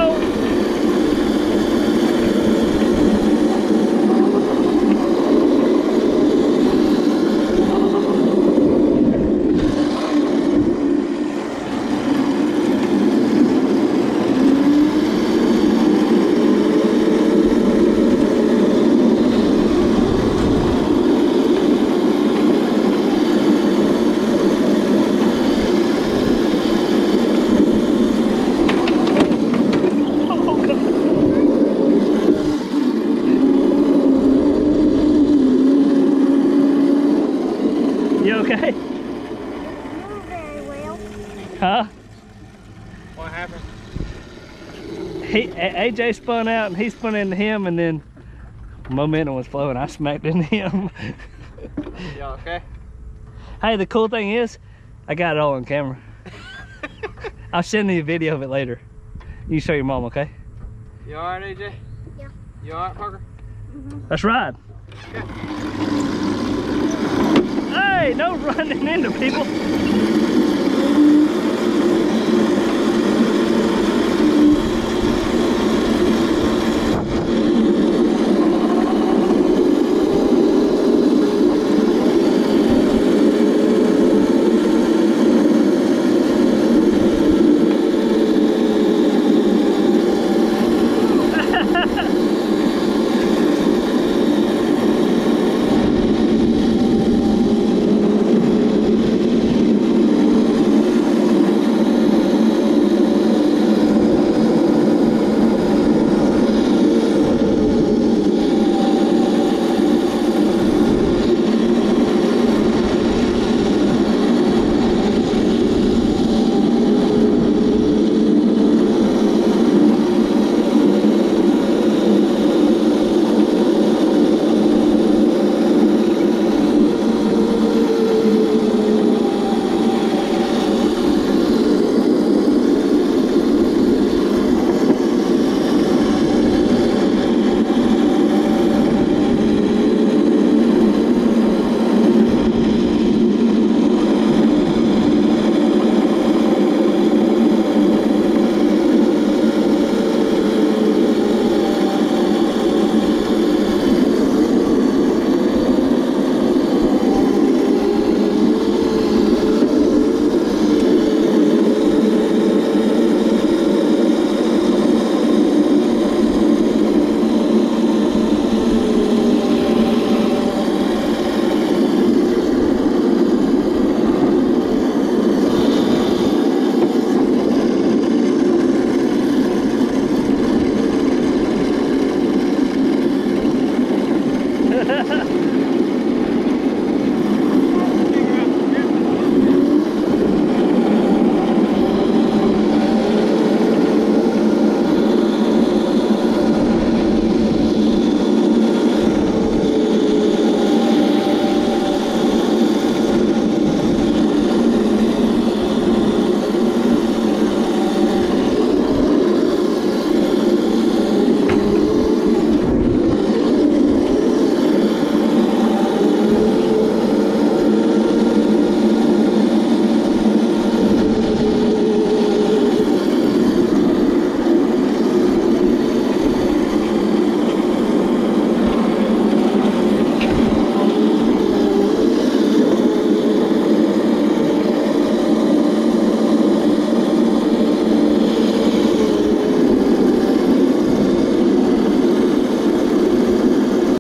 You okay? Not very well. Huh? What happened? AJ spun out and he spun into him, and then momentum was flowing. I smacked into him. Y'all okay? Hey, the cool thing is, I got it all on camera. I'll send you a video of it later. You show your mom, okay? You alright, AJ? Yeah. You alright, Parker? Let's ride. Okay. Hey, no running into people.